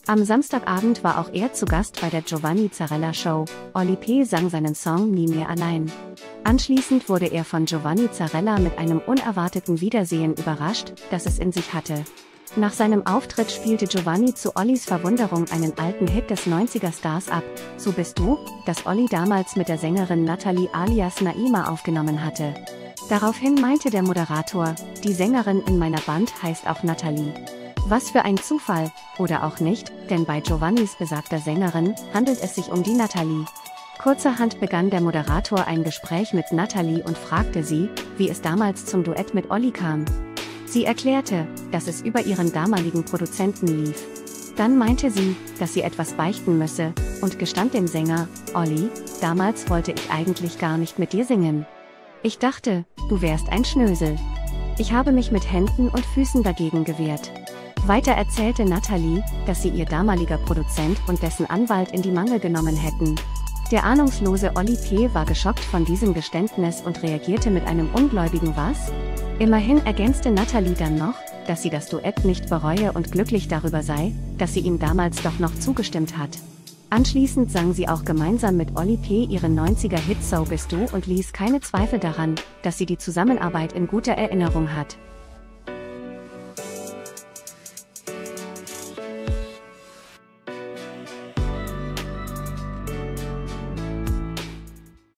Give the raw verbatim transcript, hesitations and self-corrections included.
Am Samstagabend war auch er zu Gast bei der Giovanni Zarella Show. Oli P. sang seinen Song Nie mehr allein. Anschließend wurde er von Giovanni Zarella mit einem unerwarteten Wiedersehen überrascht, das es in sich hatte. Nach seinem Auftritt spielte Giovanni zu Ollis Verwunderung einen alten Hit des neunziger-Stars ab, So bist du, das Olli damals mit der Sängerin Natalie alias Naima aufgenommen hatte. Daraufhin meinte der Moderator, die Sängerin in meiner Band heißt auch Natalie. Was für ein Zufall, oder auch nicht, denn bei Giovannis besagter Sängerin handelt es sich um die Natalie. Kurzerhand begann der Moderator ein Gespräch mit Natalie und fragte sie, wie es damals zum Duett mit Olli kam. Sie erklärte, dass es über ihren damaligen Produzenten lief. Dann meinte sie, dass sie etwas beichten müsse, und gestand dem Sänger, Olli, damals wollte ich eigentlich gar nicht mit dir singen. Ich dachte, du wärst ein Schnösel. Ich habe mich mit Händen und Füßen dagegen gewehrt. Weiter erzählte Natalie, dass sie ihr damaliger Produzent und dessen Anwalt in die Mangel genommen hätten. Der ahnungslose Oli P. war geschockt von diesem Geständnis und reagierte mit einem ungläubigen Was? Immerhin ergänzte Natalie dann noch, dass sie das Duett nicht bereue und glücklich darüber sei, dass sie ihm damals doch noch zugestimmt hat. Anschließend sang sie auch gemeinsam mit Oli P. ihren neunziger-Hit So bist du und ließ keine Zweifel daran, dass sie die Zusammenarbeit in guter Erinnerung hat.